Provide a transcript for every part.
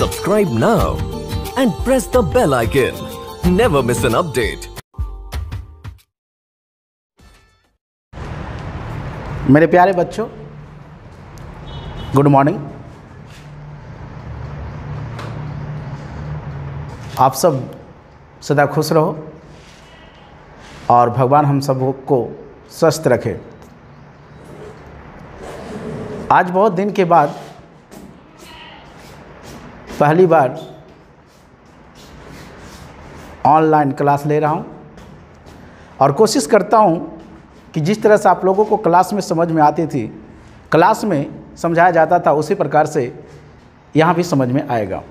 Subscribe now and press the bell icon. Never miss an update. मेरे प्यारे बच्चों, good morning. आप सब सदा खुश रहो और भगवान हम सब को स्वस्थ रखे। आज बहुत दिन के बाद पहली बार ऑनलाइन क्लास ले रहा हूं और कोशिश करता हूं कि जिस तरह से आप लोगों को क्लास में समझ में आती थी, क्लास में समझाया जाता था, उसी प्रकार से यहाँ भी समझ में आएगा।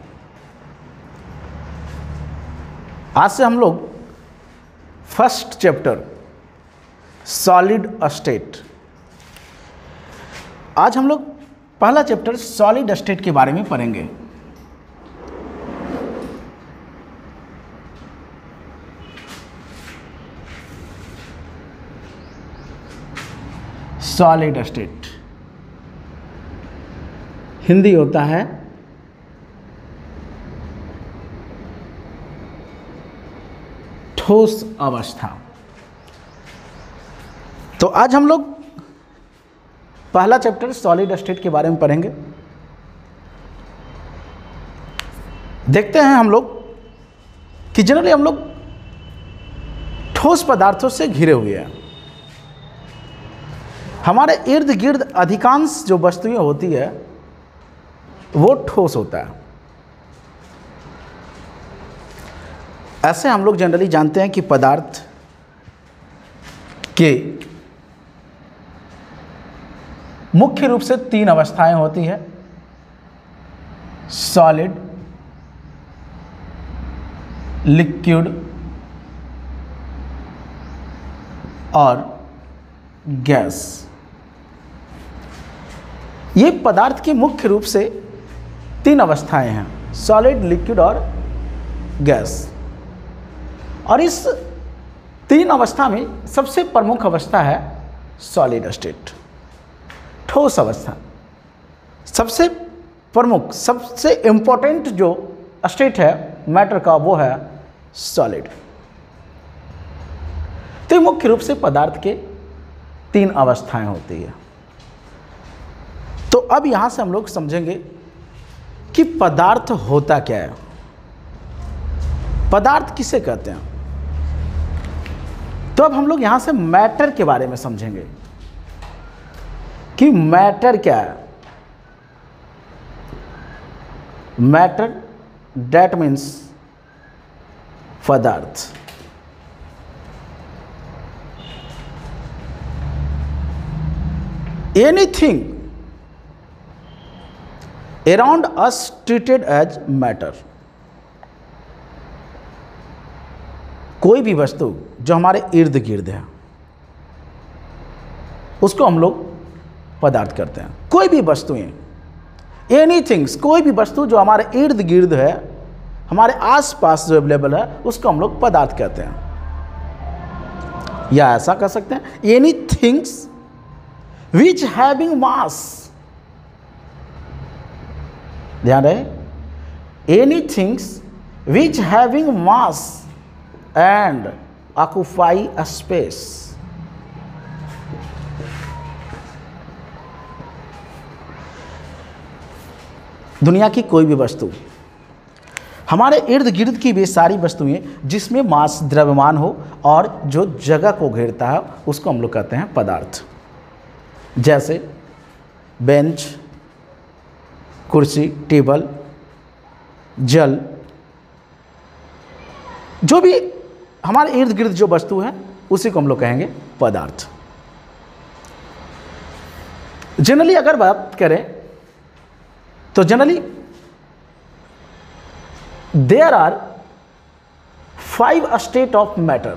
आज से हम लोग फर्स्ट चैप्टर सॉलिड स्टेट, आज हम लोग पहला चैप्टर सॉलिड स्टेट के बारे में पढ़ेंगे। सॉलिड स्टेट हिंदी होता है ठोस अवस्था। तो आज हम लोग पहला चैप्टर सॉलिड स्टेट के बारे में पढ़ेंगे। देखते हैं हम लोग कि जनरली हम लोग ठोस पदार्थों से घिरे हुए हैं। हमारे इर्द गिर्द अधिकांश जो वस्तुएं होती है वो ठोस होता है। ऐसे हम लोग जनरली जानते हैं कि पदार्थ के मुख्य रूप से तीन अवस्थाएं होती है: सॉलिड, लिक्विड और गैस। ये पदार्थ की मुख्य रूप से तीन अवस्थाएं हैं: सॉलिड, लिक्विड और गैस। और इस तीन अवस्था में सबसे प्रमुख अवस्था है सॉलिड स्टेट, ठोस अवस्था। सबसे प्रमुख, सबसे इंपॉर्टेंट जो स्टेट है मैटर का, वो है सॉलिड। तो मुख्य रूप से पदार्थ के तीन अवस्थाएं होती है। तो अब यहां से हम लोग समझेंगे कि पदार्थ होता क्या है, पदार्थ किसे कहते हैं। तो अब हम लोग यहां से मैटर के बारे में समझेंगे कि मैटर क्या है। मैटर दैट मीन्स पदार्थ। Anything around us treated as matter. कोई भी वस्तु जो हमारे इर्द गिर्द है उसको हम लोग पदार्थ करते हैं। कोई भी वस्तुएं, एनीथिंग्स, कोई भी वस्तु जो हमारे इर्द गिर्द है, हमारे आसपास जो अवेलेबल है, उसको हम लोग पदार्थ कहते हैं। या ऐसा कह सकते हैं, एनीथिंग्स विच हैविंग मास। ध्यान रहे, anythings which having mass and occupy a space. दुनिया की कोई भी वस्तु, हमारे इर्द गिर्द की भी सारी वस्तुएं जिसमें मास, द्रव्यमान हो और जो जगह को घेरता है, उसको हम लोग कहते हैं पदार्थ। जैसे बेंच, कुर्सी, टेबल, जल, जो भी हमारे इर्द गिर्द जो वस्तु है उसी को हम लोग कहेंगे पदार्थ। जनरली अगर बात करें तो generally there are 5 state of matter.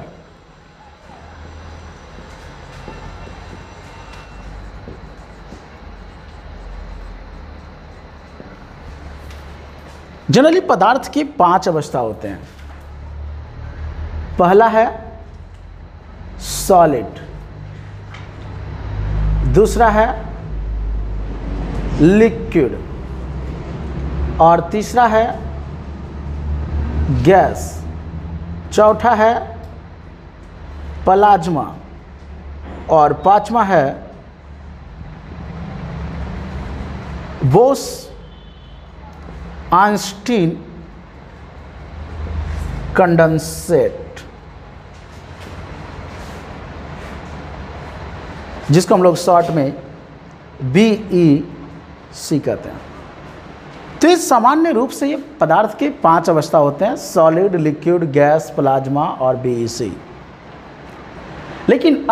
Generally पदार्थ की 5 अवस्था होते हैं। पहला है सॉलिड, दूसरा है लिक्विड, और तीसरा है गैस, चौथा है प्लाज्मा और पांचवा है बोस-आइंस्टीन कंडेंसेट, जिसको हम लोग शॉर्ट में BEC कहते हैं। तो ये सामान्य रूप से ये पदार्थ के 5 अवस्था होते हैं, सॉलिड, लिक्विड, गैस, प्लाज्मा और BEC। लेकिन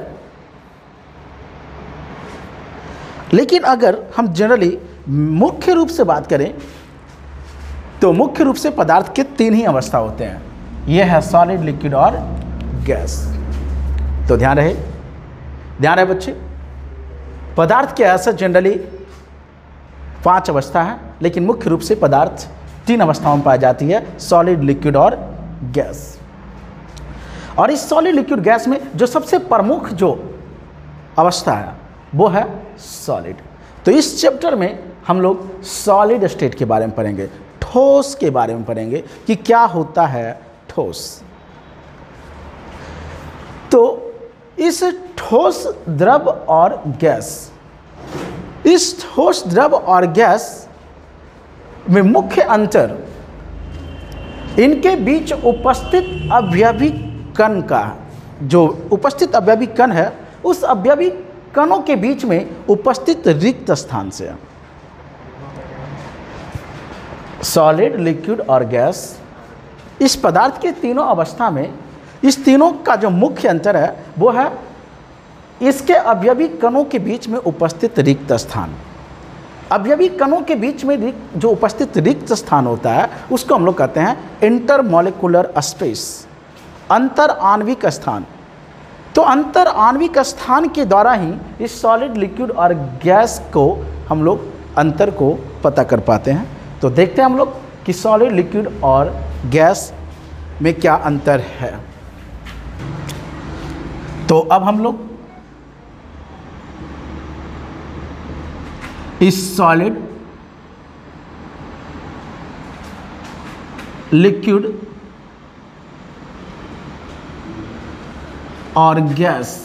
अगर हम जनरली मुख्य रूप से बात करें तो मुख्य रूप से पदार्थ के 3 ही अवस्था होते हैं, यह है सॉलिड, लिक्विड और गैस। तो ध्यान रहे बच्चे, पदार्थ के ऐसा जनरली 5 अवस्था है, लेकिन मुख्य रूप से पदार्थ 3 अवस्थाओं में पाई जाती है, सॉलिड, लिक्विड और गैस। और इस सॉलिड, लिक्विड, गैस में जो सबसे प्रमुख जो अवस्था है वो है सॉलिड। तो इस चैप्टर में हम लोग सॉलिड स्टेट के बारे में पढ़ेंगे, ठोस के बारे में पढ़ेंगे कि क्या होता है ठोस। तो इस ठोस, द्रव और गैस, इस ठोस, द्रव और गैस में मुख्य अंतर इनके बीच उपस्थित अवयवी कण का, जो उपस्थित अवयवी कण है उस अवयवी कणों के बीच में उपस्थित रिक्त स्थान से। सॉलिड, लिक्विड और गैस, इस पदार्थ के तीनों अवस्था में इस तीनों का जो मुख्य अंतर है वो है इसके अवयवी कणों के बीच में उपस्थित रिक्त स्थान। अवयवी कणों के बीच में जो उपस्थित रिक्त स्थान होता है उसको हम लोग कहते हैं इंटरमॉलिक्यूलर स्पेस, अंतर आणविक स्थान। तो अंतर आणविक स्थान के द्वारा ही इस सॉलिड, लिक्विड और गैस को हम लोग अंतर को पता कर पाते हैं। तो देखते हैं हम लोग कि सॉलिड, लिक्विड और गैस में क्या अंतर है। तो अब हम लोग इस सॉलिड, लिक्विड और गैस,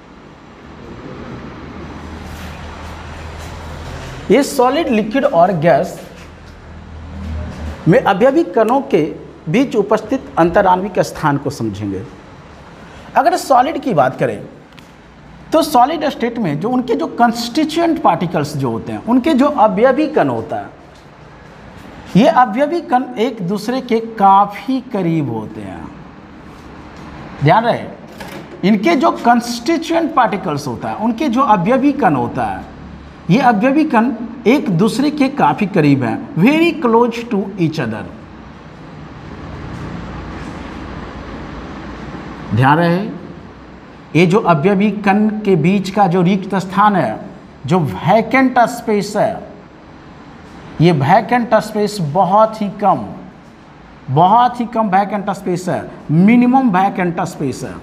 ये सॉलिड, लिक्विड और गैस में अवयवी कणों के बीच उपस्थित अंतराण्विक स्थान को समझेंगे। अगर सॉलिड की बात करें तो सॉलिड स्टेट में जो उनके जो कंस्टिट्यूएंट पार्टिकल्स जो होते हैं, उनके जो अवयवी कण होता है, ये अवयवी कण एक दूसरे के काफ़ी करीब होते हैं। ध्यान रहे, इनके जो कंस्टिट्यूएंट पार्टिकल्स होता है, उनके जो अवयवी कण होता है, ये अवयवी कण एक दूसरे के काफ़ी करीब हैं, very close to each other. ध्यान रहे, ये जो अवयवी कण के बीच का जो रिक्त स्थान है, जो वैकेंट स्पेस है, ये वैकेंट स्पेस बहुत ही कम वैकेंट स्पेस है, मिनिमम वैकेंट स्पेस है।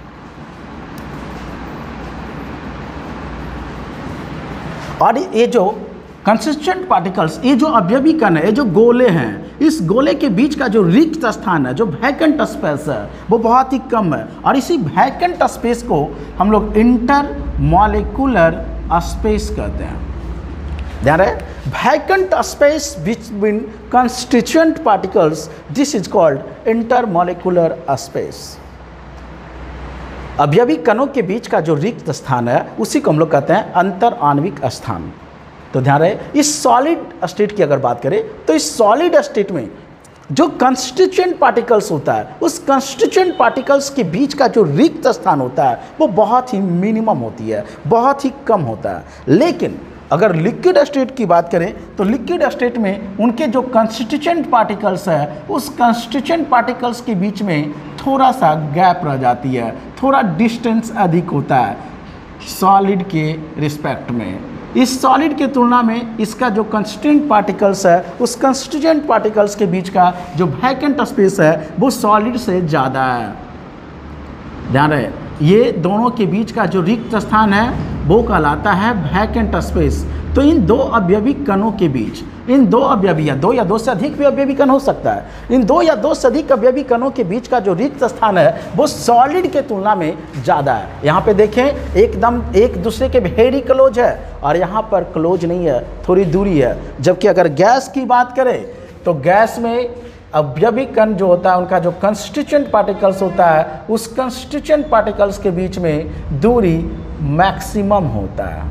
और ये जो कंसिस्टेंट पार्टिकल्स, ये जो अवयवी कण है, ये जो गोले हैं, इस गोले के बीच का जो रिक्त स्थान है, जो वैकेंट स्पेस है, वो बहुत ही कम है। और इसी वैकेंट स्पेस को हम लोग इंटर मॉलिक्यूलर स्पेस कहते हैं। ध्यान रहे, vacant space between constituent particles, this is called inter molecular space. अवयवी कणों के बीच का जो रिक्त स्थान है उसी को हम लोग कहते हैं अंतर आणविक स्थान। तो ध्यान रहे, इस सॉलिड स्टेट की अगर बात करें तो इस सॉलिड स्टेट में जो कंस्टिट्यूएंट पार्टिकल्स होता है, उस कंस्टिट्यूएंट पार्टिकल्स के बीच का जो रिक्त स्थान होता है वो बहुत ही मिनिमम होती है, बहुत ही कम होता है। लेकिन अगर लिक्विड स्टेट की बात करें तो लिक्विड स्टेट में उनके जो कंस्टिट्यूएंट पार्टिकल्स है, उस कंस्टिट्यूएंट पार्टिकल्स के बीच में थोड़ा सा गैप रह जाती है, थोड़ा डिस्टेंस अधिक होता है सॉलिड के रिस्पेक्ट में। इस सॉलिड के तुलना में इसका जो कंस्टिट्यूएंट पार्टिकल्स है, उस कंस्टिट्यूएंट पार्टिकल्स के बीच का जो वैकेंट स्पेस है वो सॉलिड से ज़्यादा है। ध्यान रहे, ये दोनों के बीच का जो रिक्त स्थान है वो कहलाता है वैकेंट स्पेस। तो इन दो अवयवी कणों के बीच, इन दो अवयवी, दो या दो से अधिक भी अवयवी कण हो सकता है, इन दो या दो से अधिक अवयवी कणों के बीच का जो रिक्त स्थान है वो सॉलिड के तुलना में ज़्यादा है। यहाँ पे देखें एकदम एक दूसरे के वेरी क्लोज है, और यहाँ पर क्लोज नहीं है, थोड़ी दूरी है। जबकि अगर गैस की बात करें तो गैस में अवयवी कण जो होता है उनका जो कंस्टिट्यूएंट पार्टिकल्स होता है, उस कंस्टिट्यूएंट पार्टिकल्स के बीच में दूरी मैक्सिमम होता है।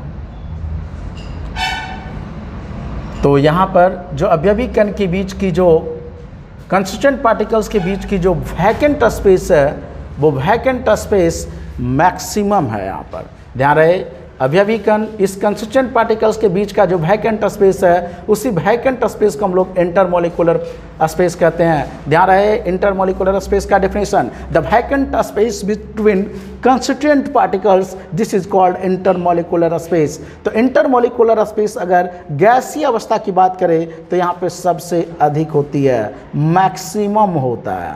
तो यहाँ पर जो अवयवी कण के बीच की जो कंस्टिट्यूएंट पार्टिकल्स के बीच की जो वैकेंट स्पेस है वो वैकेंट स्पेस मैक्सिमम है। यहाँ पर ध्यान रहे, अवयवी कण इस कंस्टिट्यूएंट पार्टिकल्स के बीच का जो वैकेंट स्पेस है उसी वैकेंट स्पेस को हम लोग इंटरमॉलिक्यूलर स्पेस कहते हैं। ध्यान रहे, इंटरमॉलिक्यूलर स्पेस का definition, the vacant space between constituent particles, this is called intermolecular space. तो इंटरमॉलिक्यूलर स्पेस अगर गैसीय अवस्था की बात करें तो यहाँ पे सबसे अधिक होती है, मैक्सिमम होता है।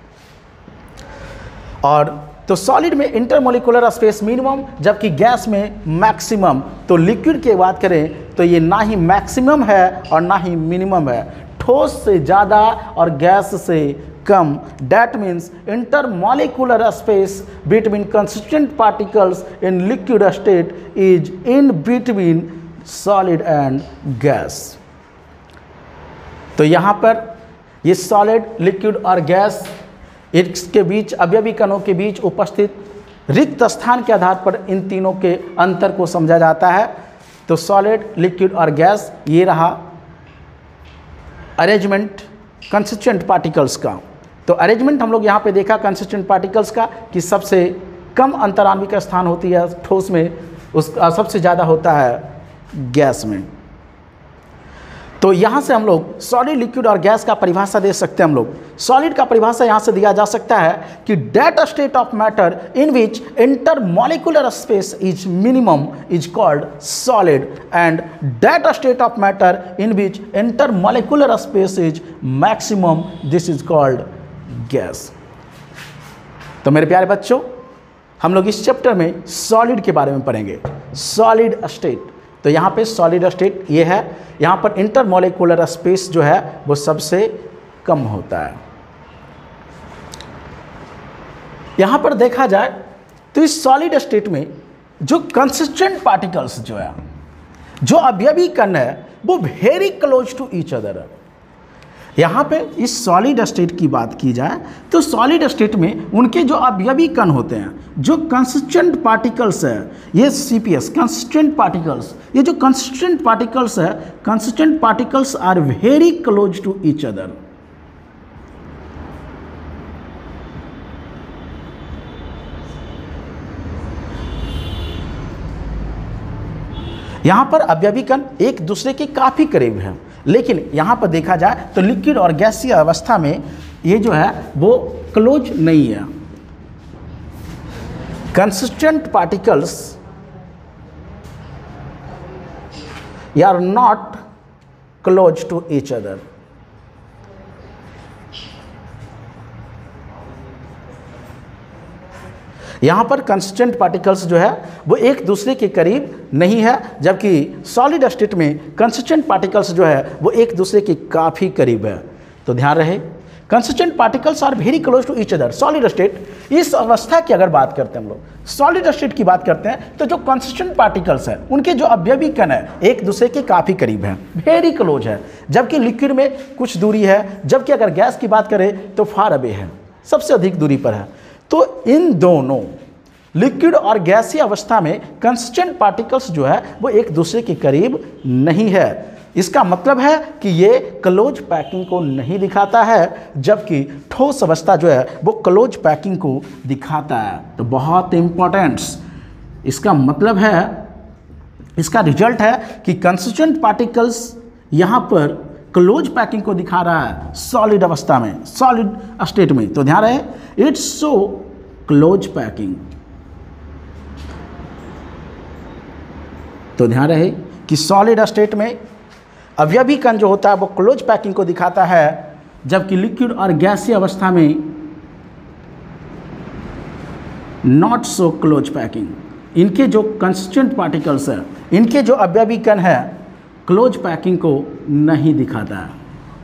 और तो सॉलिड में इंटरमॉलिक्यूलर स्पेस मिनिमम, जबकि गैस में मैक्सिमम। तो लिक्विड की बात करें तो ये ना ही मैक्सिमम है और ना ही मिनिमम है, ठोस से ज़्यादा और गैस से कम। That means intermolecular space between constituent particles in liquid state is in between solid and gas. तो यहाँ पर ये सॉलिड, लिक्विड और गैस, इसके बीच अवयवी कणों के बीच उपस्थित रिक्त स्थान के आधार पर इन तीनों के अंतर को समझा जाता है। तो सॉलिड, लिक्विड और गैस, ये रहा अरेंजमेंट कंस्टिट्यूएंट पार्टिकल्स का। तो अरेंजमेंट हम लोग यहाँ पे देखा कंस्टिट्यूएंट पार्टिकल्स का कि सबसे कम अंतराण्विक स्थान होती है ठोस में, उसका सबसे ज़्यादा होता है गैस में। तो यहाँ से हम लोग सॉलिड, लिक्विड और गैस का परिभाषा दे सकते हैं। हम लोग सॉलिड का परिभाषा यहाँ से दिया जा सकता है कि that state of matter in which intermolecular space is minimum is called solid, and that state of matter in which intermolecular space is maximum, this is called gas. तो मेरे प्यारे बच्चों, हम लोग इस चैप्टर में सॉलिड के बारे में पढ़ेंगे, सॉलिड स्टेट। तो यहाँ पे सॉलिड स्टेट ये है, यहाँ पर इंटरमॉलिक्यूलर स्पेस जो है वो सबसे कम होता है। यहाँ पर देखा जाए तो इस सॉलिड स्टेट में जो कंसिस्टेंट पार्टिकल्स जो है, जो अवयवी कण है, वो very close to each other है। यहाँ पे इस सॉलिड स्टेट की बात की जाए तो सॉलिड स्टेट में उनके जो अवयवी कण होते हैं, जो कंसिस्टेंट पार्टिकल्स है, ये CPS कंसिस्टेंट पार्टिकल्स, ये जो कंसिस्टेंट पार्टिकल्स है, consistent particles are very close to each other. यहाँ पर अवयवी कण एक दूसरे के काफ़ी करीब हैं, लेकिन यहाँ पर देखा जाए तो लिक्विड और गैसीय अवस्था में ये जो है वो क्लोज नहीं है। Consistent particles are not close to each other. यहाँ पर कंसिस्टेंट पार्टिकल्स जो है वो एक दूसरे के करीब नहीं है, जबकि सॉलिड स्टेट में कंसिस्टेंट पार्टिकल्स जो है वो एक दूसरे के काफ़ी करीब है। तो ध्यान रहे, consistent particles are very close to each other. Solid state, इस अवस्था की अगर बात करते हैं हम लोग, सॉलिड स्टेट की बात करते हैं, तो जो कंसिस्टेंट पार्टिकल्स हैं उनके जो अवयवी कण है एक दूसरे के काफ़ी करीब हैं, वेरी क्लोज है। जबकि लिक्विड में कुछ दूरी है, जबकि अगर गैस की बात करें तो फार अवे है, सबसे अधिक दूरी पर है। तो इन दोनों लिक्विड और गैसीय अवस्था में कंसिस्टेंट पार्टिकल्स जो है वो एक दूसरे के करीब नहीं है। इसका मतलब है कि ये क्लोज पैकिंग को नहीं दिखाता है, जबकि ठोस अवस्था जो है वो क्लोज पैकिंग को दिखाता है। तो बहुत इंपॉर्टेंट्स इसका मतलब है, इसका रिजल्ट है कि कंसिस्टेंट पार्टिकल्स यहाँ पर क्लोज पैकिंग को दिखा रहा है सॉलिड अवस्था में, सॉलिड स्टेट में। तो ध्यान रहे, इट्स सो क्लोज पैकिंग। तो ध्यान रहे कि सॉलिड स्टेट में अवयवी कण जो होता है वो क्लोज पैकिंग को दिखाता है, जबकि लिक्विड और गैसीय अवस्था में नॉट सो क्लोज पैकिंग। इनके जो कंस्टिट्यूएंट पार्टिकल्स हैं, इनके जो अवयवी कण है, क्लोज पैकिंग को नहीं दिखाता है,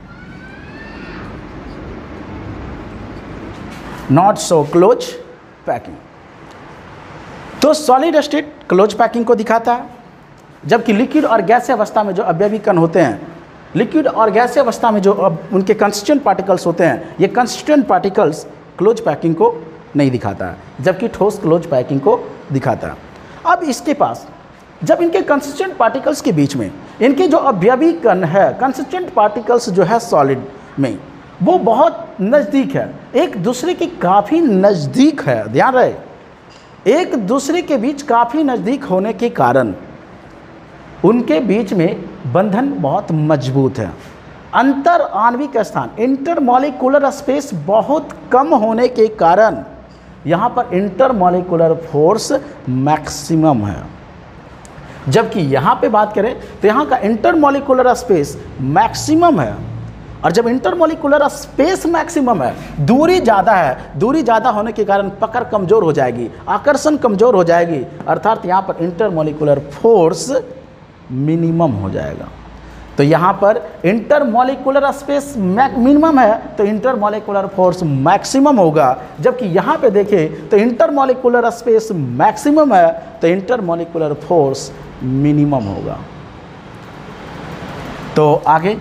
नॉट सो क्लोज पैकिंग। तो सॉलिड स्टेट क्लोज पैकिंग को दिखाता है, जबकि लिक्विड और गैसीय अवस्था में जो अवयवी कण होते हैं, लिक्विड और गैसीय अवस्था में जो उनके कंस्टिट्यूएंट पार्टिकल्स होते हैं, ये कंस्टिट्यूएंट पार्टिकल्स क्लोज पैकिंग को नहीं दिखाता है, जबकि ठोस क्लोज पैकिंग को दिखाता है। अब इसके पास जब इनके कंस्टिट्यूएंट पार्टिकल्स के बीच में इनके जो अवयवी कण है, कंस्टिट्यूएंट पार्टिकल्स जो है सॉलिड में, वो बहुत नज़दीक है, एक दूसरे के काफ़ी नज़दीक है, ध्यान रहे, एक दूसरे के बीच काफ़ी नज़दीक होने के कारण उनके बीच में बंधन बहुत मजबूत है। अंतर आणविक स्थान, इंटरमॉलिक्यूलर स्पेस बहुत कम होने के कारण यहाँ पर इंटरमॉलिक्यूलर फोर्स मैक्सिमम है। जबकि यहाँ पे बात करें तो यहाँ का इंटरमॉलिक्यूलर स्पेस मैक्सिमम है, और जब इंटरमॉलिक्यूलर स्पेस मैक्सिमम है, दूरी ज़्यादा है, दूरी ज़्यादा होने के कारण पकड़ कमज़ोर हो जाएगी, आकर्षण कमज़ोर हो जाएगी, अर्थात यहाँ पर इंटरमॉलिक्यूलर फोर्स मिनिमम हो जाएगा। तो यहाँ पर इंटरमॉलिक्यूलर स्पेस मिनिमम है तो इंटरमॉलिक्यूलर फोर्स मैक्सिमम होगा, जबकि यहाँ पे देखें तो इंटरमॉलिक्यूलर स्पेस मैक्सिमम है तो इंटरमॉलिक्यूलर फोर्स मिनिमम होगा। तो आगे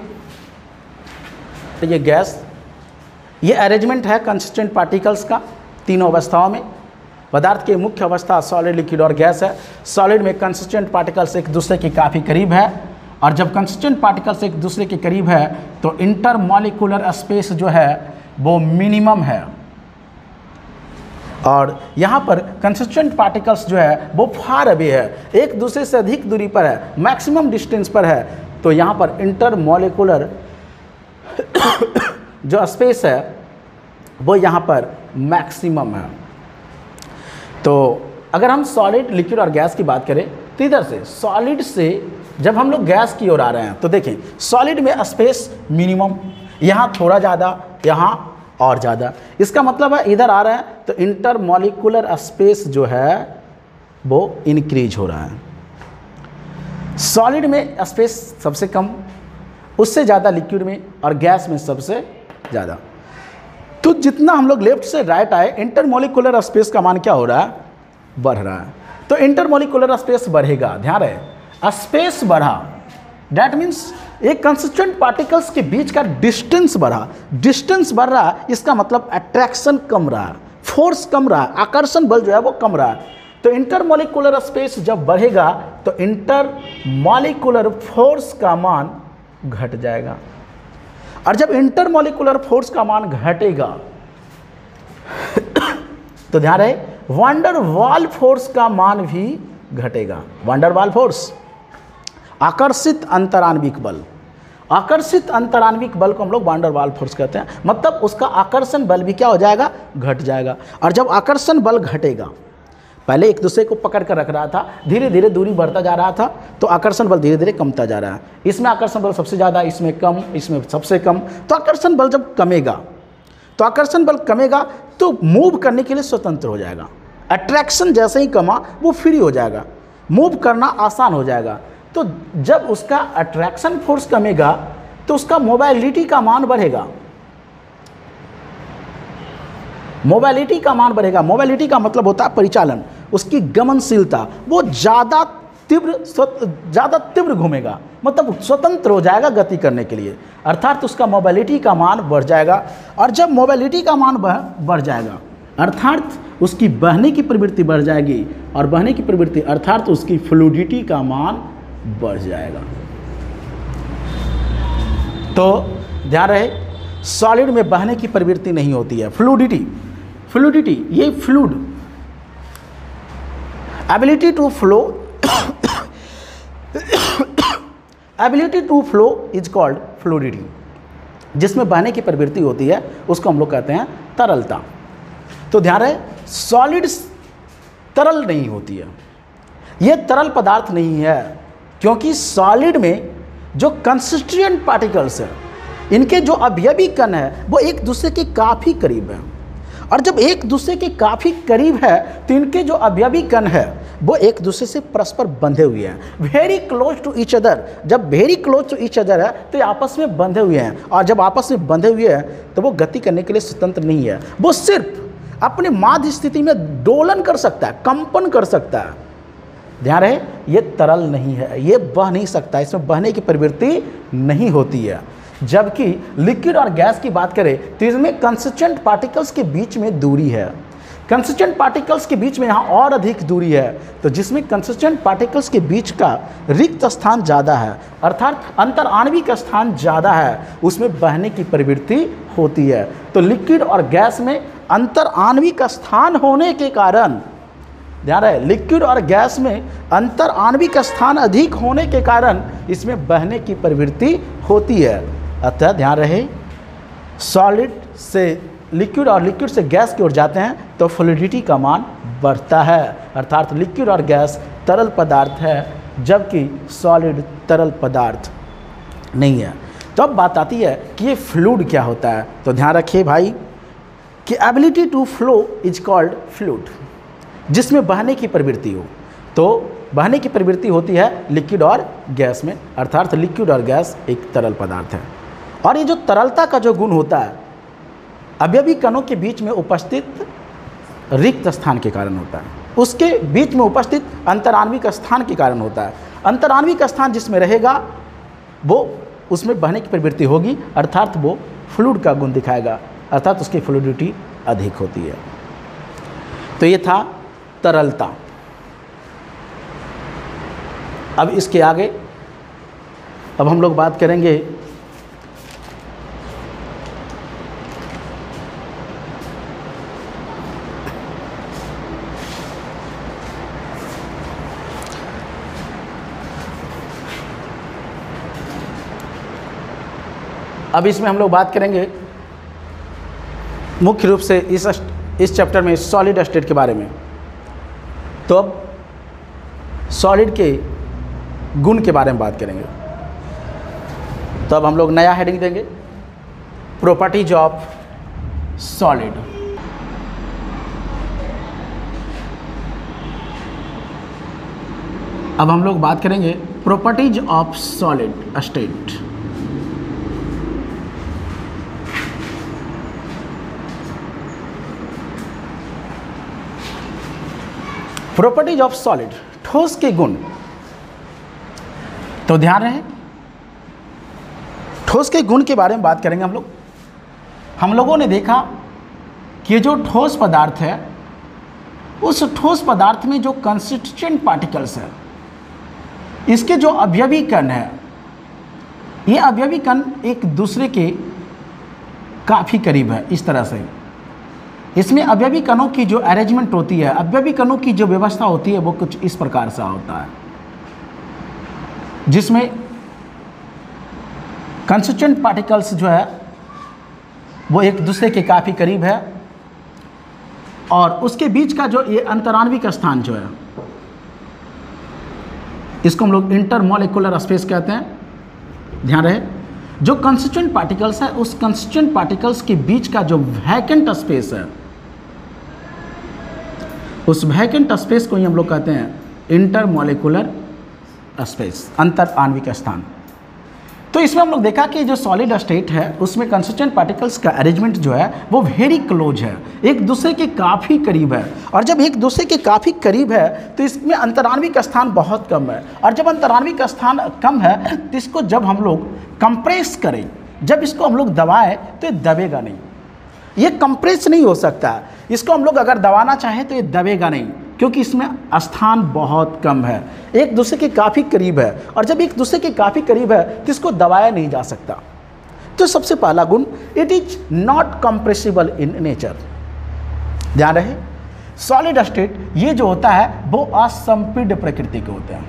ये गैस, ये अरेंजमेंट है कंस्टिट्यूएंट पार्टिकल्स का तीनों अवस्थाओं में। पदार्थ की मुख्य अवस्था सॉलिड, लिक्विड और गैस है। सॉलिड में कंस्टिट्यूएंट पार्टिकल्स एक दूसरे के काफ़ी करीब है, और जब कंस्टिट्यूएंट पार्टिकल्स एक दूसरे के करीब है तो इंटरमॉलिक्यूलर स्पेस जो है वो मिनिमम है, और यहाँ पर कंस्टिट्यूएंट पार्टिकल्स जो है वो फार अवे है, एक दूसरे से अधिक दूरी पर है, मैक्सिमम डिस्टेंस पर है, तो यहाँ पर इंटरमॉलिक्यूलर जो स्पेस है वो यहाँ पर मैक्सिमम है। तो अगर हम सॉलिड, लिक्विड और गैस की बात करें तो इधर से सॉलिड से जब हम लोग गैस की ओर आ रहे हैं तो देखें सॉलिड में स्पेस मिनिमम, यहाँ थोड़ा ज़्यादा, यहाँ और ज़्यादा, इसका मतलब है इधर आ रहे हैं तो इंटरमॉलिक्यूलर स्पेस जो है वो इंक्रीज हो रहा है। सॉलिड में स्पेस सबसे कम, उससे ज़्यादा लिक्विड में, और गैस में सबसे ज़्यादा। तो जितना हम लोग लेफ्ट से राइट आए, इंटरमॉलिक्यूलर स्पेस का मान क्या हो रहा है, बढ़ रहा है। तो इंटरमॉलिक्यूलर स्पेस बढ़ेगा, ध्यान रहे, स्पेस बढ़ा, डैट मीन्स एक कंस्टिट्यूएंट पार्टिकल्स के बीच का डिस्टेंस बढ़ा, डिस्टेंस बढ़ रहा है, इसका मतलब अट्रैक्शन कम रहा है, फोर्स कम रहा है, आकर्षण बल जो है वो कम रहा है। तो इंटरमॉलिक्यूलर स्पेस जब बढ़ेगा तो इंटरमॉलिक्यूलर फोर्स का मान घट जाएगा, और जब इंटरमॉलिक्यूलर फोर्स का मान घटेगा तो ध्यान रहे वान डर वाल फोर्स का मान भी घटेगा। वान डर वाल फोर्स आकर्षित अंतराण्विक बल, आकर्षित अंतराण्विक बल को हम लोग वान डर वाल फोर्स कहते हैं, मतलब उसका आकर्षण बल भी क्या हो जाएगा, घट जाएगा। और जब आकर्षण बल घटेगा, पहले एक दूसरे को पकड़ कर रख रहा था, धीरे धीरे दूरी बढ़ता जा रहा था, तो आकर्षण बल धीरे धीरे कमता जा रहा है। इसमें आकर्षण बल सबसे ज़्यादा, इसमें कम, इसमें सबसे कम। तो आकर्षण बल जब कमेगा, तो आकर्षण बल कमेगा तो मूव करने के लिए स्वतंत्र हो जाएगा। अट्रैक्शन जैसे ही कमा वो फ्री हो जाएगा, मूव करना आसान हो जाएगा। तो जब उसका अट्रैक्शन फोर्स कमेगा तो उसका मोबाइलिटी का मान बढ़ेगा, मोबाइलिटी का मान बढ़ेगा। मोबाइलिटी का मतलब होता है परिचालन, उसकी गमनशीलता, वो ज़्यादा तीव्र घूमेगा, मतलब स्वतंत्र हो जाएगा गति करने के लिए, अर्थात उसका मोबाइलिटी का मान बढ़ जाएगा। और जब मोबाइलिटी का मान बढ़ जाएगा अर्थात उसकी बहने की प्रवृत्ति बढ़ जाएगी, और बहने की प्रवृत्ति अर्थात उसकी फ्लूइडिटी का मान बढ़ जाएगा। तो ध्यान रहे, सॉलिड में बहने की प्रवृत्ति नहीं होती है, फ्लूइडिटी, फ्लूइडिटी ये fluid, ability to flow, ability to flow is called fluidity. जिसमें बहने की प्रवृत्ति होती है उसको हम लोग कहते हैं तरलता। तो ध्यान रहे, सॉलिड तरल नहीं होती है, ये तरल पदार्थ नहीं है, क्योंकि सॉलिड में जो कंस्टिट्यूएंट पार्टिकल्स हैं, इनके जो अवयवी कण है वो एक दूसरे के काफ़ी करीब है, और जब एक दूसरे के काफ़ी करीब है तो इनके जो अवयवी कण है वो एक दूसरे से परस्पर बंधे हुए हैं, very close to each other. जब very close to each other है तो ये आपस में बंधे हुए हैं, और जब आपस में बंधे हुए हैं तो वो गति करने के लिए स्वतंत्र नहीं है, वो सिर्फ अपनी माध्य स्थिति में दोलन कर सकता है, कंपन कर सकता है। ध्यान रहे, ये तरल नहीं है, ये बह नहीं सकता, इसमें बहने की प्रवृत्ति नहीं होती है। जबकि लिक्विड और गैस की बात करें तो इसमें कंसिस्टेंट पार्टिकल्स के बीच में दूरी है, कंसिस्टेंट पार्टिकल्स के बीच में यहाँ और अधिक दूरी है। तो जिसमें कंसिस्टेंट पार्टिकल्स के बीच का रिक्त स्थान ज़्यादा है, अर्थात अंतर आणविक स्थान ज़्यादा है, उसमें बहने की प्रवृत्ति होती है। तो लिक्विड और गैस में अंतर आणविक स्थान होने के कारण, ध्यान रहे, लिक्विड और गैस में अंतर आणविक स्थान अधिक होने के कारण इसमें बहने की प्रवृत्ति होती है। अतः ध्यान रहे, सॉलिड से लिक्विड और लिक्विड से गैस की ओर जाते हैं तो फ्लूइडिटी का मान बढ़ता है, अर्थात लिक्विड और गैस तरल पदार्थ है जबकि सॉलिड तरल पदार्थ नहीं है। तो अब बात आती है कि ये फ्लूइड क्या होता है। तो ध्यान रखिए भाई कि ability to flow is called fluid, जिसमें बहने की प्रवृत्ति हो। तो बहने की प्रवृत्ति होती है लिक्विड और गैस में, अर्थात लिक्विड और गैस एक तरल पदार्थ है। और ये जो तरलता का जो गुण होता है अवयवी कणों के बीच में उपस्थित रिक्त स्थान के कारण होता है, उसके बीच में उपस्थित अंतराण्विक स्थान के कारण होता है। अंतराण्विक स्थान जिसमें रहेगा वो उसमें बहने की प्रवृत्ति होगी, अर्थात वो फ्लूइड का गुण दिखाएगा, अर्थात उसकी फ्लूइडिटी अधिक होती है। तो ये था तरलता। अब इसके आगे अब हम लोग बात करेंगे अब इसमें हम लोग बात करेंगे मुख्य रूप से इस चैप्टर में सॉलिड स्टेट के बारे में। तो अब सॉलिड के गुण के बारे में बात करेंगे। तो अब हम लोग नया हेडिंग देंगे, प्रॉपर्टीज ऑफ सॉलिड। अब हम लोग बात करेंगे properties of solid state. Properties of solid, ठोस के गुण। तो ध्यान रहे, ठोस के गुण के बारे में बात करेंगे हम लोग। हम लोगों ने देखा कि जो ठोस पदार्थ है उस ठोस पदार्थ में जो कंस्टिट्यूएंट पार्टिकल्स है, इसके जो अवयवी कण है, ये अवयवी कण एक दूसरे के काफ़ी करीब है। इस तरह से इसमें अवयवी कणों की जो अरेंजमेंट होती है, अवयवी कणों की जो व्यवस्था होती है वो कुछ इस प्रकार से होता है, जिसमें कंस्टिट्यूएंट पार्टिकल्स जो है वो एक दूसरे के काफ़ी करीब है, और उसके बीच का जो ये अंतराण्विक स्थान जो है इसको हम लोग इंटरमॉलिक्यूलर स्पेस कहते हैं। ध्यान रहे, जो कंस्टिट्यूएंट पार्टिकल्स है उस कंस्टिट्यूएंट पार्टिकल्स के बीच का जो वैकेंट स्पेस है, उस वैकेंट स्पेस को ही हम लोग कहते हैं इंटरमॉलिक्यूलर स्पेस, अंतर आणविक स्थान। तो इसमें हम लोग देखा कि जो सॉलिड स्टेट है उसमें कंस्टिट्यूएंट पार्टिकल्स का अरेंजमेंट जो है वो वेरी क्लोज है, एक दूसरे के काफ़ी करीब है। और जब एक दूसरे के काफ़ी करीब है तो इसमें अंतराण्विक स्थान बहुत कम है, और जब अंतराण्विक स्थान कम है तो इसको जब हम लोग कंप्रेस करें, जब इसको हम लोग दबाएं तो ये दबेगा नहीं, ये कंप्रेस नहीं हो सकता। इसको हम लोग अगर दबाना चाहें तो ये दबेगा नहीं, क्योंकि इसमें स्थान बहुत कम है, एक दूसरे के काफ़ी करीब है। और जब एक दूसरे के काफ़ी करीब है तो इसको दबाया नहीं जा सकता। तो सबसे पहला गुण, it is not compressible in nature. ध्यान रहे, सॉलिड स्टेट ये जो होता है वो असंपीड्य प्रकृति के होते हैं।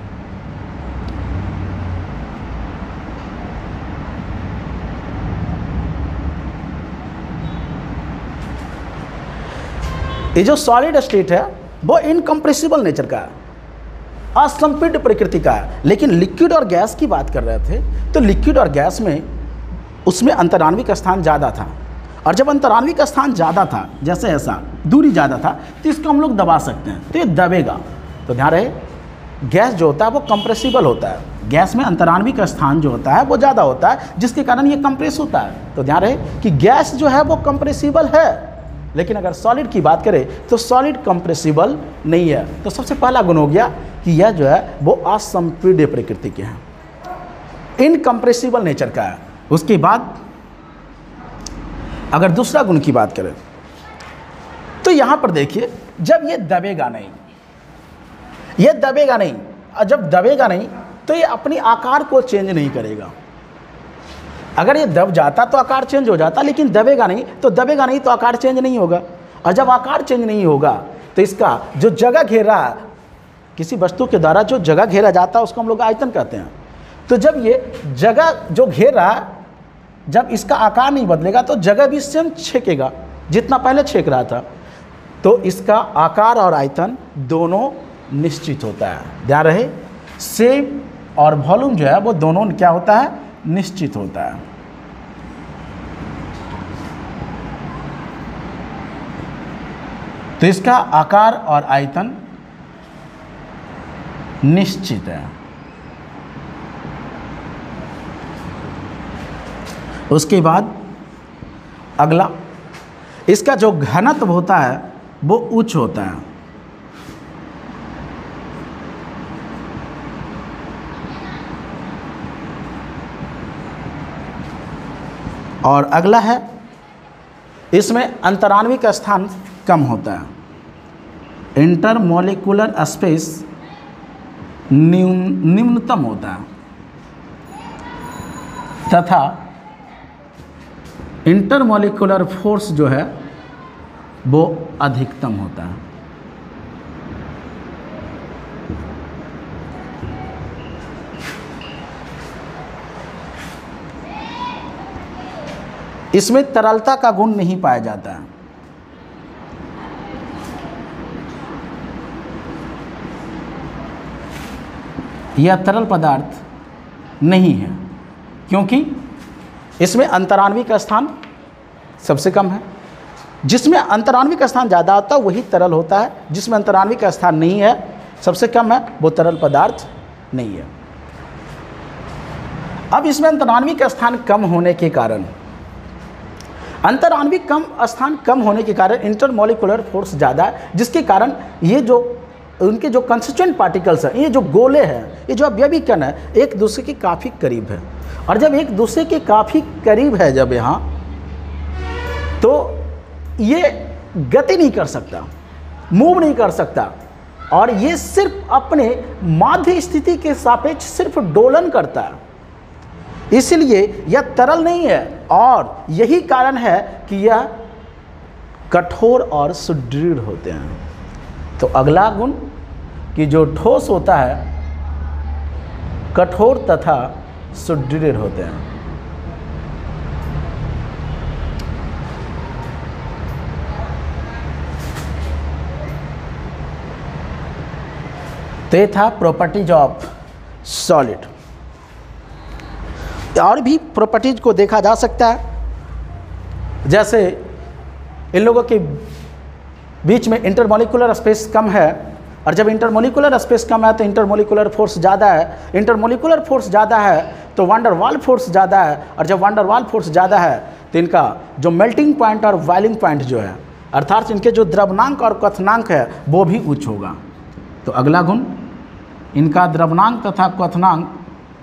ये जो सॉलिड स्टेट है वो इनकम्प्रेसिबल नेचर का है, असंपीड्य प्रकृति का है। लेकिन लिक्विड और गैस की बात कर रहे थे तो लिक्विड और गैस में उसमें अंतराण्विक स्थान ज़्यादा था, और जब अंतराण्विक स्थान ज़्यादा था, जैसे ऐसा दूरी ज़्यादा था, तो इसको हम लोग दबा सकते हैं तो ये दबेगा। तो ध्यान रहे, गैस जो होता है वो कंप्रेसिबल होता है, गैस में अंतराण्विक स्थान जो होता है वो ज़्यादा होता है, जिसके कारण ये कंप्रेस होता है। तो ध्यान रहे कि गैस जो है वो कंप्रेसिबल है, लेकिन अगर सॉलिड की बात करें तो सॉलिड कंप्रेसिबल नहीं है। तो सबसे पहला गुण हो गया कि यह जो है वो असंपीड्य प्रकृति के हैं, इनकंप्रेसिबल नेचर का है। उसके बाद अगर दूसरा गुण की बात करें तो यहाँ पर देखिए, जब ये दबेगा नहीं, ये दबेगा नहीं, और जब दबेगा नहीं तो ये अपनी आकार को चेंज नहीं करेगा। अगर ये दब जाता तो आकार चेंज हो जाता, लेकिन दबेगा नहीं तो आकार चेंज नहीं होगा। और जब आकार चेंज नहीं होगा तो इसका जो जगह घेरा, किसी वस्तु के द्वारा जो जगह घेरा जाता है उसको हम लोग आयतन कहते हैं। तो जब ये जगह जो घेरा, जब इसका आकार नहीं बदलेगा तो जगह भी सेम छेकेगा जितना पहले छेक रहा था, तो इसका आकार और आयतन दोनों निश्चित होता है। ध्यान रहे, शेप और वॉल्यूम जो है वो दोनों क्या होता है, निश्चित होता है। तो इसका आकार और आयतन निश्चित है। उसके बाद अगला, इसका जो घनत्व होता है वो उच्च होता है। और अगला है, इसमें अंतराण्विक स्थान कम होता है, इंटरमॉलिक्यूलर स्पेस निम्नतम होता है, तथा इंटरमॉलिक्यूलर फोर्स जो है वो अधिकतम होता है। इसमें तरलता का गुण नहीं पाया जाता है। यह तरल पदार्थ नहीं है, क्योंकि इसमें अंतराण्विक स्थान सबसे कम है। जिसमें अंतराण्विक स्थान ज़्यादा होता है वही तरल होता है, जिसमें अंतराण्विक स्थान नहीं है, सबसे कम है, वो तरल पदार्थ नहीं है। अब इसमें अंतराण्विक स्थान कम होने के कारण, स्थान कम होने के कारण इंटरमॉलिक्यूलर फोर्स ज़्यादा है, जिसके कारण ये जो उनके जो कंस्टिट्यूएंट पार्टिकल्स हैं, ये जो गोले हैं, ये जो अवयवी कण है, एक दूसरे के काफ़ी करीब है। और जब एक दूसरे के काफ़ी करीब है जब यहाँ, तो ये गति नहीं कर सकता, मूव नहीं कर सकता, और ये सिर्फ अपने माध्य स्थिति के सापेक्ष सिर्फ डोलन करता है। इसलिए यह तरल नहीं है, और यही कारण है कि यह कठोर और सुदृढ़ होते हैं। तो अगला गुण कि जो ठोस होता है कठोर तथा सुदृढ़ होते हैं। तो ये था प्रॉपर्टीज ऑफ सॉलिड। और भी प्रॉपर्टीज को देखा जा सकता है, जैसे इन लोगों के बीच में इंटरमॉलिक्यूलर स्पेस कम है, और जब इंटरमॉलिक्यूलर स्पेस कम है तो इंटरमॉलिक्यूलर फोर्स ज़्यादा है, इंटरमॉलिक्यूलर फोर्स ज़्यादा है तो वांडर वाल फोर्स ज़्यादा है, और जब वांडर वाल फोर्स ज़्यादा है तो इनका जो मेल्टिंग पॉइंट और बॉइलिंग पॉइंट जो है, अर्थात इनके जो द्रवनांक और क्वथनांक है वो भी उच्च होगा। तो अगला गुण, इनका द्रवनांक तथा क्वथनांक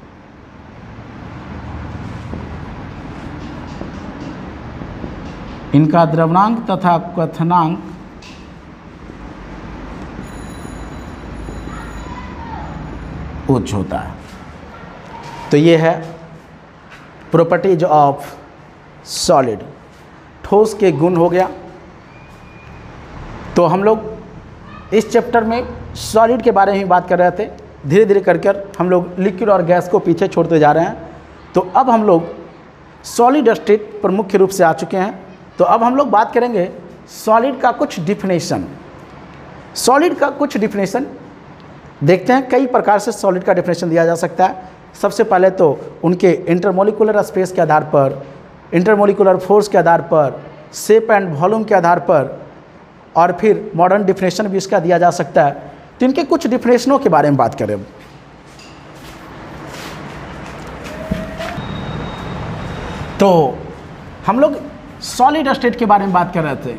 उच्च होता है। तो ये है प्रॉपर्टीज ऑफ सॉलिड। ठोस के गुण हो गया। तो हम लोग इस चैप्टर में सॉलिड के बारे में बात कर रहे थे, धीरे धीरे कर हम लोग लिक्विड और गैस को पीछे छोड़ते जा रहे हैं। तो अब हम लोग सॉलिड स्टेट पर मुख्य रूप से आ चुके हैं। तो अब हम लोग बात करेंगे सॉलिड का कुछ डिफिनेशन। सॉलिड का कुछ डिफिनेशन देखते हैं। कई प्रकार से सॉलिड का डिफिनेशन दिया जा सकता है। सबसे पहले तो उनके इंटरमॉलिक्यूलर स्पेस के आधार पर, इंटरमॉलिक्यूलर फोर्स के आधार पर, शेप एंड वॉल्यूम के आधार पर, और फिर मॉडर्न डिफिनेशन भी इसका दिया जा सकता है। तो इनके कुछ डिफिनेशनों के बारे में बात करें। तो हम लोग सॉलिड स्टेट के बारे में बात कर रहे थे।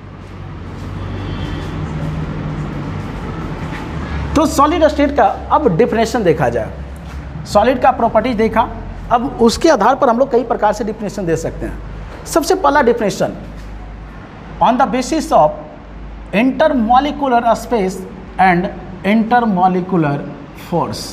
तो सॉलिड स्टेट का अब डिफिनेशन देखा जाए, सॉलिड का प्रॉपर्टीज देखा, अब उसके आधार पर हम लोग कई प्रकार से डिफिनेशन दे सकते हैं। सबसे पहला definition, on the basis of intermolecular space and intermolecular force.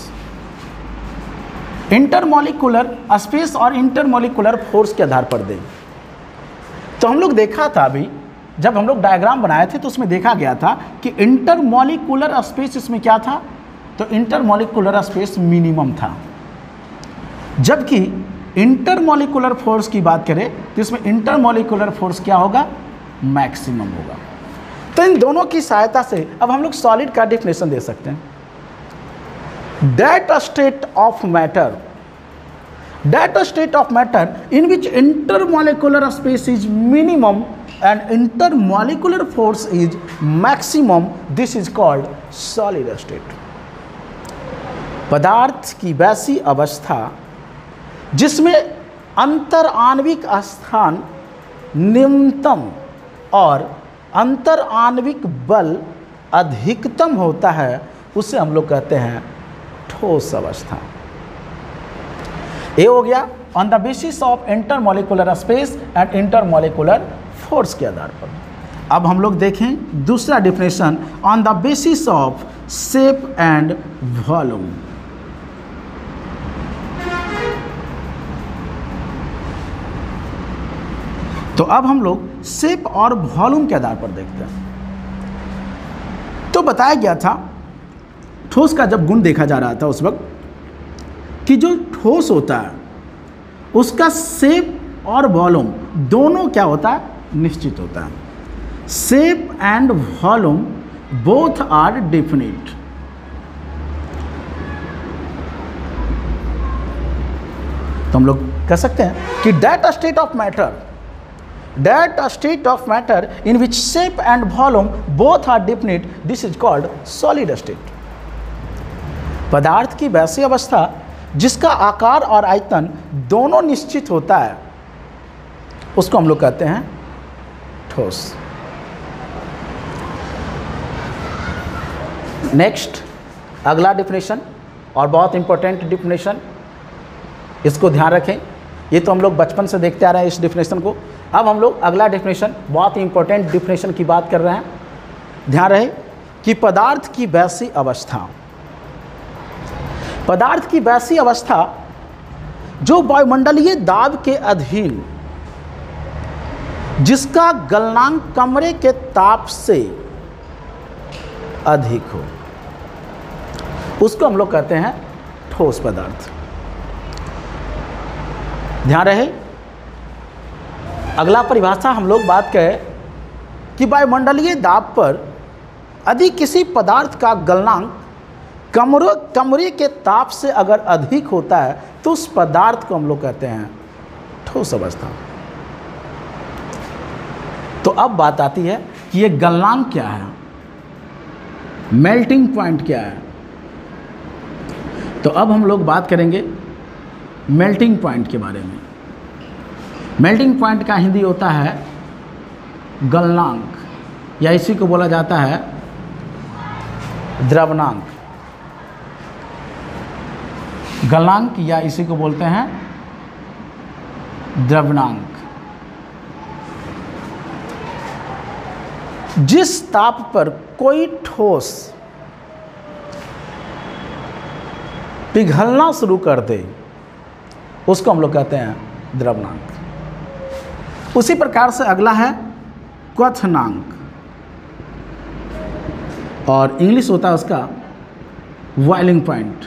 Intermolecular space और इंटरमॉलिक्यूलर फोर्स के आधार पर दें। तो हम लोग देखा था अभी जब हम लोग डायग्राम बनाए थे तो उसमें देखा गया था कि इंटरमॉलिक्यूलर स्पेस इसमें क्या था, तो इंटरमॉलिक्यूलर स्पेस मिनिमम था, जबकि इंटरमॉलिक्यूलर फोर्स की बात करें तो इसमें इंटरमॉलिक्यूलर फोर्स क्या होगा, मैक्सिमम होगा। तो इन दोनों की सहायता से अब हम लोग सॉलिड का डिफिनेशन दे सकते हैं। That state of matter in which intermolecular space is minimum and intermolecular force is maximum, this is called solid state। पदार्थ की वैसी अवस्था जिसमें अंतर आणविक स्थान न्यूनतम और अंतर आणविक बल अधिकतम होता है, उसे हम लोग कहते हैं ठोस अवस्था। ये हो गया on the basis of intermolecular space and intermolecular force के आधार पर। अब हम लोग देखें दूसरा definition, on the basis of shape and volume. तो अब हम लोग शेप और वॉल्यूम के आधार पर देखते हैं। तो बताया गया था ठोस का जब गुण देखा जा रहा था उस वक्त कि जो ठोस होता है उसका शेप और वॉल्यूम दोनों क्या होता है, निश्चित होता है। Shape and volume both are definite. तो हम लोग कह सकते हैं कि that state of matter in which shape and volume both are definite, this is called solid state. पदार्थ की वैसी अवस्था जिसका आकार और आयतन दोनों निश्चित होता है, उसको हम लोग कहते हैं ठोस। नेक्स्ट अगला डिफिनेशन, और बहुत इंपॉर्टेंट डिफिनेशन, इसको ध्यान रखें। ये तो हम लोग बचपन से देखते आ रहे हैं इस डिफिनेशन को। अब हम लोग अगला डिफिनेशन, बहुत इंपॉर्टेंट डिफिनेशन की बात कर रहे हैं। ध्यान रहे कि पदार्थ की वैसी अवस्था, पदार्थ की वैसी अवस्था जो वायुमंडलीय दाब के अधीन, जिसका गलनांक कमरे के ताप से अधिक हो, उसको हम लोग कहते हैं ठोस पदार्थ। ध्यान रहे अगला परिभाषा हम लोग बात करें कि वायुमंडलीय दाब पर यदि किसी पदार्थ का गलनांक कमरे के ताप से अगर अधिक होता है तो उस पदार्थ को हम लोग कहते हैं ठोस अवस्था। तो अब बात आती है कि ये गलनांक क्या है, मेल्टिंग पॉइंट क्या है। तो अब हम लोग बात करेंगे मेल्टिंग पॉइंट के बारे में। मेल्टिंग पॉइंट का हिंदी होता है गलनांक, या इसी को बोला जाता है द्रवनांक। गलनांक या इसी को बोलते हैं द्रवनांक। जिस ताप पर कोई ठोस पिघलना शुरू कर दे उसको हम लोग कहते हैं द्रवनांक। उसी प्रकार से अगला है क्वथनांक, और इंग्लिश होता है उसका बॉइलिंग पॉइंट।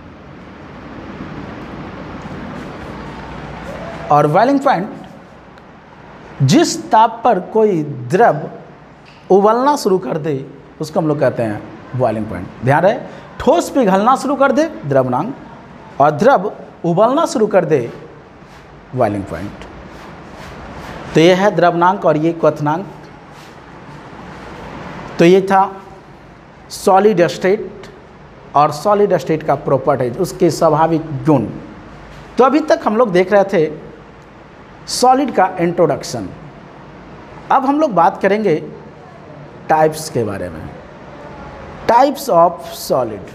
और बॉइलिंग पॉइंट जिस ताप पर कोई द्रव उबलना शुरू कर दे उसको हम लोग कहते हैं बॉइलिंग पॉइंट। ध्यान रहे, ठोस पिघलना शुरू कर दे द्रवनांक, और द्रव उबलना शुरू कर दे बॉइलिंग पॉइंट। तो ये है द्रवनांक और ये क्वथनांक। तो ये था सॉलिड स्टेट और सॉलिड स्टेट का प्रॉपर्टीज, उसके स्वाभाविक गुण। तो अभी तक हम लोग देख रहे थे सॉलिड का इंट्रोडक्शन। अब हम लोग बात करेंगे टाइप्स के बारे में, टाइप्स ऑफ सॉलिड।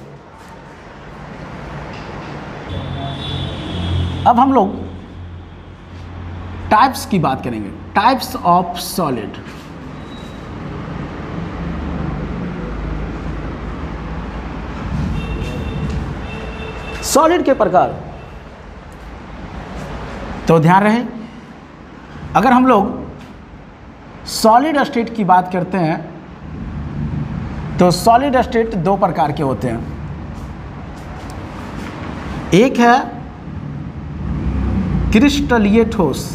अब हम लोग टाइप्स की बात करेंगे, टाइप्स ऑफ सॉलिड। सॉलिड के प्रकार, तो ध्यान रहे, अगर हम लोग सॉलिड स्टेट की बात करते हैं तो सॉलिड स्टेट दो प्रकार के होते हैं। एक है क्रिस्टलीय ठोस,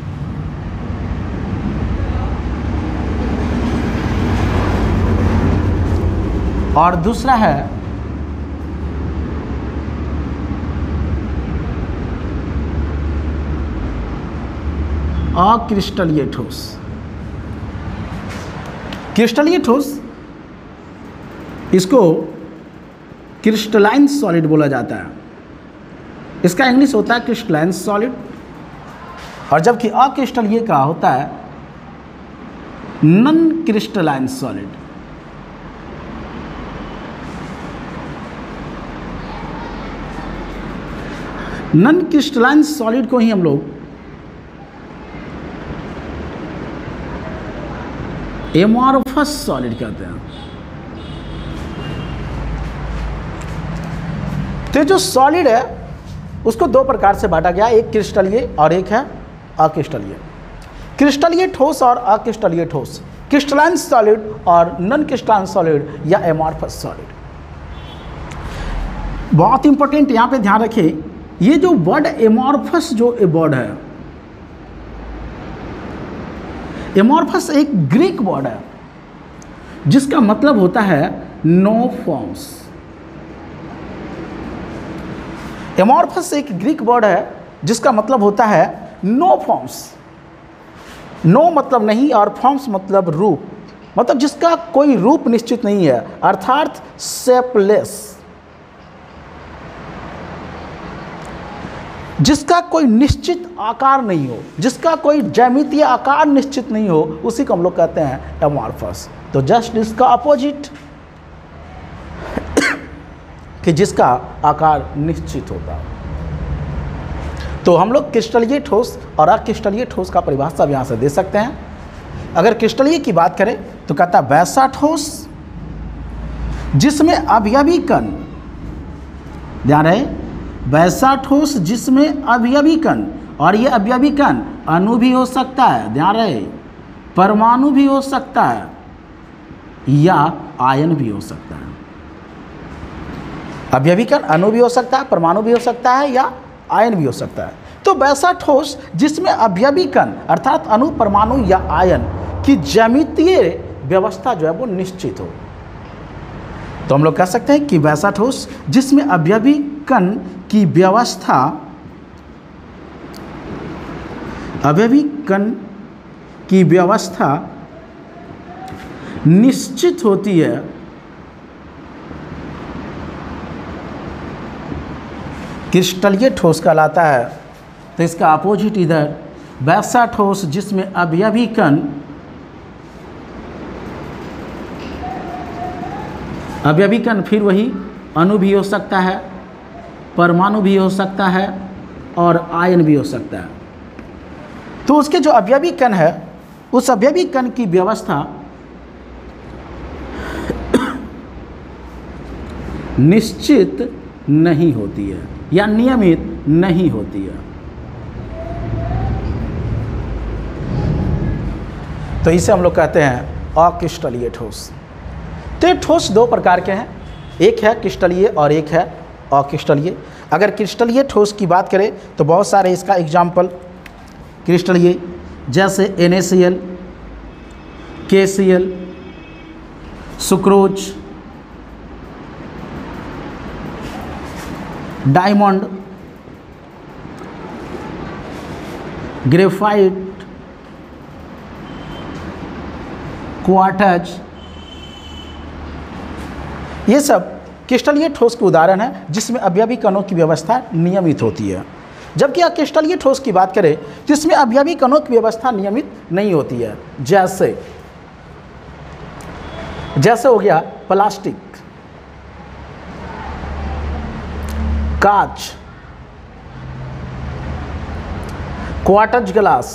और दूसरा है अक्रिस्टलीय ठोस। क्रिस्टलीय ठोस, इसको क्रिस्टलाइन सॉलिड बोला जाता है। इसका इंग्लिश होता है क्रिस्टलाइन सॉलिड, और जबकि अक्रिस्टलीय का होता है non crystalline solid. Non crystalline solid को ही हम लोग एमॉर्फस सॉलिड कहते हैं। तो जो सॉलिड है उसको दो प्रकार से बांटा गया, एक क्रिस्टलीय और एक है अक्रिस्टलीय। क्रिस्टलीय ठोस और अक्रिस्टलीय ठोस, क्रिस्टलाइन सॉलिड और नॉन क्रिस्टलाइन सॉलिड या एमॉर्फस सॉलिड। बहुत इंपॉर्टेंट यहाँ पे ध्यान रखिए, ये जो वर्ड एमॉर्फस जो वर्ड है, एमॉर्फस एक ग्रीक वर्ड है जिसका मतलब होता है नो फॉर्म्स। एमॉर्फस एक ग्रीक वर्ड है जिसका मतलब होता है नो फॉर्म्स। नो मतलब नहीं और फॉर्म्स मतलब रूप, मतलब जिसका कोई रूप निश्चित नहीं है, अर्थात शेपलेस, जिसका कोई निश्चित आकार नहीं हो, जिसका कोई ज्यामितीय आकार निश्चित नहीं हो, उसी को हम लोग कहते हैं एमॉर्फस। तो जस्ट इसका अपोजिट कि जिसका आकार निश्चित होता है। तो हम लोग क्रिस्टलीय ठोस और अक्रिस्टलीय ठोस का परिभाषा अब यहाँ से दे सकते हैं। अगर क्रिस्टलीय की बात करें तो कहता है वैसा ठोस जिसमें अवयवी कण, ध्यान रहे, वैसा ठोस जिसमें अवयवी कण, और ये अवयवी कण अणु भी हो सकता है, ध्यान रहे, परमाणु भी हो सकता है या आयन भी हो सकता है। अवयवी कण अणु भी हो सकता है, परमाणु भी हो सकता है या आयन भी हो सकता है। तो वैसा ठोस जिसमें अवयवी कण अर्थात अणु, परमाणु या आयन की ज्यामितीय व्यवस्था जो है वो निश्चित हो। तो हम लोग कह सकते हैं कि वैसा ठोस जिसमें अवयवी कण की व्यवस्था, अवयवी कण की व्यवस्था निश्चित होती है, क्रिस्टलीय ठोस कहलाता है। तो इसका अपोजिट इधर वैसा ठोस जिसमें अवयवी कण, अवयवी कण फिर वही अणु भी हो सकता है, परमाणु भी हो सकता है और आयन भी हो सकता है। तो उसके जो अवयवी कण है उस अवयवी कण की व्यवस्था निश्चित नहीं होती है या नियमित नहीं होती है। तो इसे हम लोग कहते हैं अक्रिस्टलीय ठोस। तो ये ठोस दो प्रकार के हैं, एक है क्रिस्टलीय और एक है अक्रिस्टलीय। अगर क्रिस्टलीय ठोस की बात करें तो बहुत सारे इसका एग्जाम्पल क्रिस्टलीय जैसे NaCl, KCl, sucrose, diamond, graphite, quartz, ये सब क्रिस्टलीय ठोस के उदाहरण है जिसमें अवयवी कणों की व्यवस्था नियमित होती है। जबकि अक्रिस्टलीय ठोस की बात करें तो इसमें अवयवी कणों की व्यवस्था नियमित नहीं होती है। जैसे हो गया प्लास्टिक, कांच, quartz glass,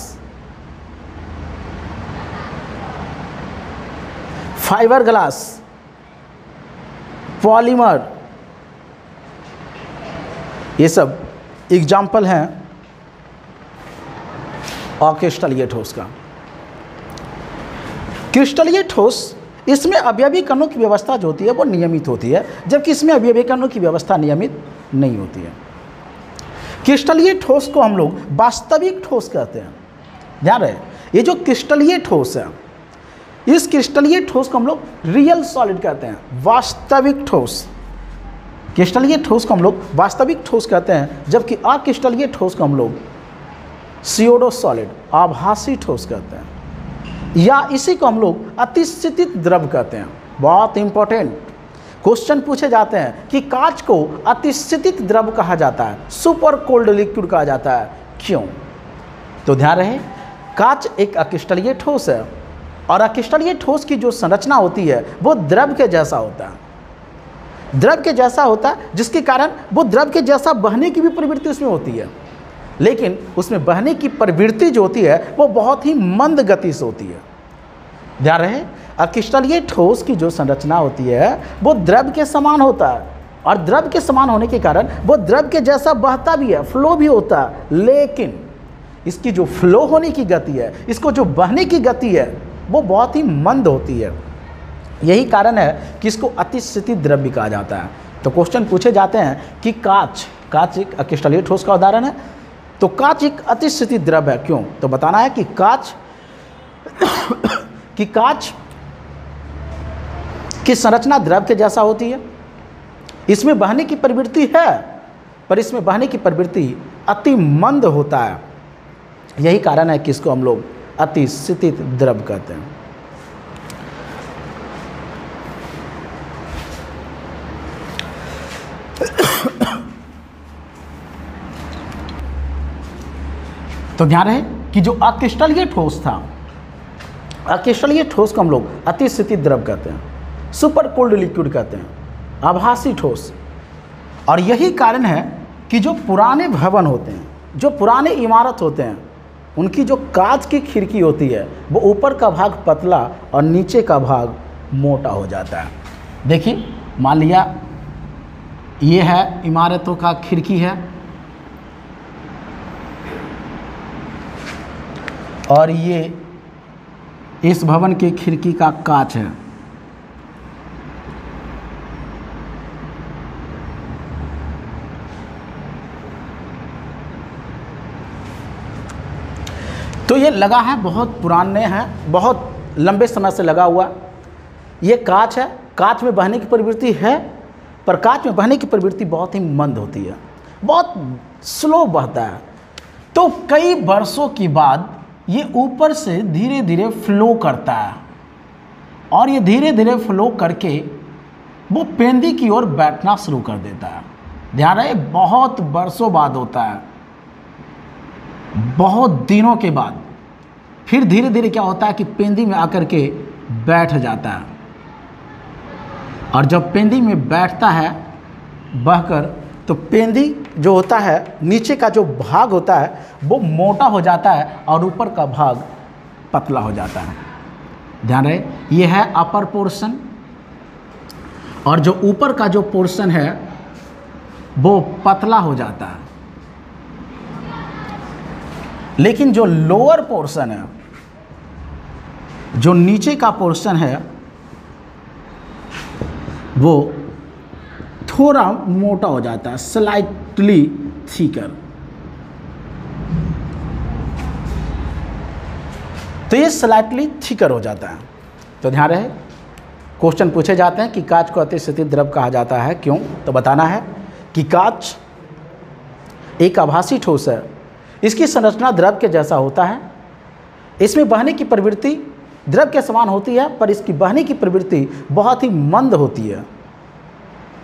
fibre glass, polymer, ये सब एग्जाम्पल हैं अक्रिस्टलीय ठोस का। क्रिस्टलीय ठोस इसमें अवयवी कणों की व्यवस्था जो होती है वो नियमित होती है, जबकि इसमें अवयवी कणों की व्यवस्था नियमित नहीं होती है। क्रिस्टलीय ठोस को हम लोग वास्तविक ठोस कहते हैं। ध्यान रहे, ये जो क्रिस्टलीय ठोस है, इस क्रिस्टलीय ठोस को हम लोग रियल सॉलिड कहते हैं, वास्तविक ठोस। क्रिस्टलीय ठोस को हम लोग वास्तविक ठोस कहते हैं, जबकि अक्रिस्टलीय ठोस को हम लोग स्यूडो सॉलिड, आभासी ठोस कहते हैं, या इसी को हम लोग अतिस्थितित द्रव कहते हैं। बहुत इंपॉर्टेंट क्वेश्चन पूछे जाते हैं कि कांच को अतिस्थितित द्रव कहा जाता है, सुपर कोल्ड लिक्विड कहा जाता है, क्यों? तो ध्यान रहे, कांच एक अक्रिस्टलीय ठोस है और अक्रिस्टलीय ठोस की जो संरचना होती है वो द्रव के जैसा होता है। द्रव के जैसा होता है जिसके कारण वो द्रव के जैसा बहने की भी प्रवृत्ति उसमें होती है, लेकिन उसमें बहने की प्रवृत्ति जो होती है वो बहुत ही मंद गति से होती है। ध्यान रहे, अक्रिस्टलीय ठोस की जो संरचना होती है वो द्रव के समान होता है और द्रव के समान होने के कारण वो द्रव के जैसा बहता भी है, फ्लो भी होता है, लेकिन इसकी जो फ्लो होने की गति है, इसको जो बहने की गति है वो बहुत ही मंद होती है। यही कारण है कि इसको अतिस्थितित द्रव भी कहा जाता है। तो क्वेश्चन पूछे जाते हैं कि कांच एक अक्रिस्टलीय ठोस का उदाहरण है, तो कांच एक अतिस्थितित द्रव है, क्यों? तो बताना है कि कांच की संरचना द्रव के जैसा होती है, इसमें बहने की प्रवृत्ति है पर इसमें बहने की प्रवृत्ति अति मंद होता है। यही कारण है कि इसको हम लोग अतिस्थितित द्रव कहते हैं। तो ध्यान रहे कि जो अक्रिस्टलीय ठोस था, अक्रिस्टलीय ठोस को हम लोग अतिस्थितित द्रव कहते हैं, सुपर कोल्ड लिक्विड कहते हैं, आभासी ठोस। और यही कारण है कि जो पुराने भवन होते हैं, जो पुराने इमारत होते हैं, उनकी जो कांच की खिड़की होती है वो ऊपर का भाग पतला और नीचे का भाग मोटा हो जाता है। देखिए, मान लिया ये है इमारतों का खिड़की है और ये इस भवन की खिड़की का कांच है। तो ये लगा है, बहुत पुराने हैं, बहुत लंबे समय से लगा हुआ। ये कांच है, कांच में बहने की प्रवृत्ति है पर कांच में बहने की प्रवृत्ति बहुत ही मंद होती है, बहुत स्लो बहता है। तो कई वर्षों के बाद ये ऊपर से धीरे धीरे फ्लो करता है और ये धीरे धीरे फ्लो करके वो पेंदी की ओर बैठना शुरू कर देता है। ध्यान रहे, बहुत वर्षों बाद होता है, बहुत दिनों के बाद फिर धीरे धीरे क्या होता है कि पेंदी में आकर के बैठ जाता है। और जब पेंदी में बैठता है बहकर, तो पेंदी जो होता है, नीचे का जो भाग होता है वो मोटा हो जाता है और ऊपर का भाग पतला हो जाता है। ध्यान रहे, ये है अपर पोर्शन और जो ऊपर का जो पोर्शन है वो पतला हो जाता है। लेकिन जो लोअर पोर्शन है, जो नीचे का पोर्शन है, वो थोड़ा मोटा हो जाता है, स्लाइटली थिकर। तो ये स्लाइटली थिकर हो जाता है। तो ध्यान रहे, क्वेश्चन पूछे जाते हैं कि कांच को अतिस्थितित द्रव कहा जाता है, क्यों? तो बताना है कि कांच एक आभासी ठोस है, इसकी संरचना द्रव के जैसा होता है, इसमें बहने की प्रवृत्ति द्रव के समान होती है पर इसकी बहने की प्रवृत्ति बहुत ही मंद होती है।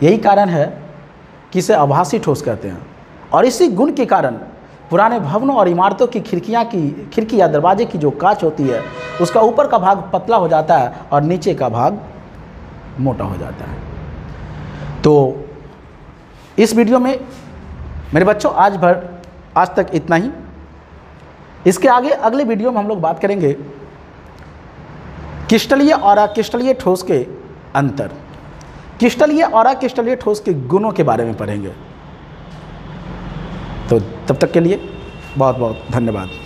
यही कारण है कि इसे आभासी ठोस कहते हैं। और इसी गुण के कारण पुराने भवनों और इमारतों की खिड़की या दरवाजे की जो कांच होती है उसका ऊपर का भाग पतला हो जाता है और नीचे का भाग मोटा हो जाता है। तो इस वीडियो में मेरे बच्चों आज तक इतना ही। इसके आगे अगले वीडियो में हम लोग बात करेंगे क्रिस्टलीय और अक्रिस्टलीय ठोस के अंतर, क्रिस्टलीय और अक्रिस्टलीय ठोस के गुणों के बारे में पढ़ेंगे। तो तब तक के लिए बहुत बहुत धन्यवाद।